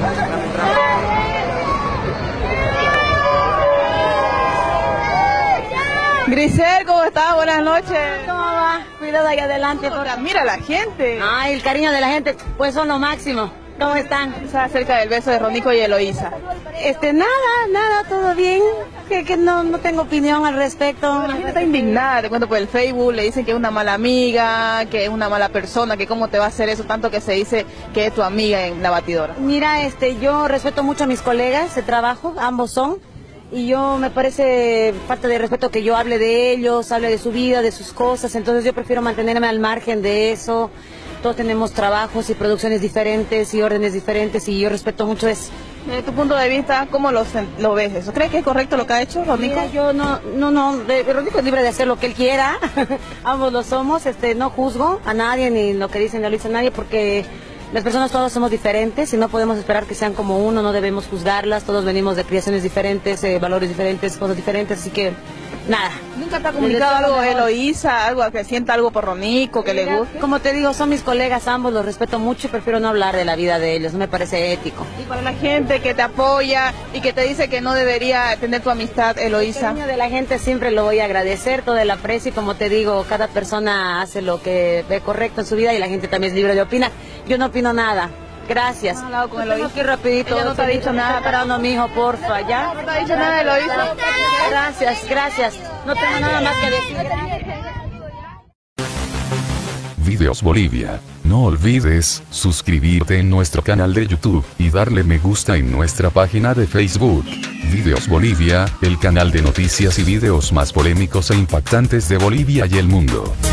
Grisel, ¿cómo estás? Buenas noches. ¿Cómo va? Cuidado ahí adelante. Mira la gente. Ay, el cariño de la gente, pues son lo máximo. ¿Cómo están? Está acerca del beso de Ronico y Eloísa. Nada, todo bien. Que no tengo opinión al respecto. La gente está indignada, te cuento por el Facebook, le dicen que es una mala amiga, que es una mala persona, que cómo te va a hacer eso, tanto que se dice que es tu amiga en la batidora. Mira, yo respeto mucho a mis colegas de trabajo, ambos son. Y yo me parece falta de respeto que yo hable de ellos, hable de su vida, de sus cosas, entonces yo prefiero mantenerme al margen de eso. Todos tenemos trabajos y producciones diferentes y órdenes diferentes y yo respeto mucho eso. Desde tu punto de vista, ¿cómo lo ves eso? ¿Crees que es correcto lo que ha hecho Ronico? Mira, yo Ronico es libre de hacer lo que él quiera, ambos lo somos, no juzgo a nadie ni lo que dicen ni lo dice a nadie porque las personas todos somos diferentes y no podemos esperar que sean como uno, no debemos juzgarlas, todos venimos de criaciones diferentes, valores diferentes, cosas diferentes, así que nada. ¿Nunca te ha comunicado algo Eloísa, algo que sienta algo por Ronico, que le guste? Como te digo, son mis colegas ambos, los respeto mucho y prefiero no hablar de la vida de ellos, no me parece ético. Y para la gente que te apoya y que te dice que no debería tener tu amistad, Eloísa. El cariño de la gente siempre lo voy a agradecer, todo el aprecio y como te digo, cada persona hace lo que ve correcto en su vida y la gente también es libre de opinar. Yo no opino nada. Gracias. ¿No has hablado con Eloísa? Aquí rapidito. Ella no te ha dicho nada. Esperando, mijo, porfa, ¿ya? ¿No te ha dicho nada de Eloísa? Gracias. No tengo nada más que decir. Videos Bolivia. No olvides suscribirte en nuestro canal de YouTube y darle me gusta en nuestra página de Facebook. Videos Bolivia, el canal de noticias y videos más polémicos e impactantes de Bolivia y el mundo.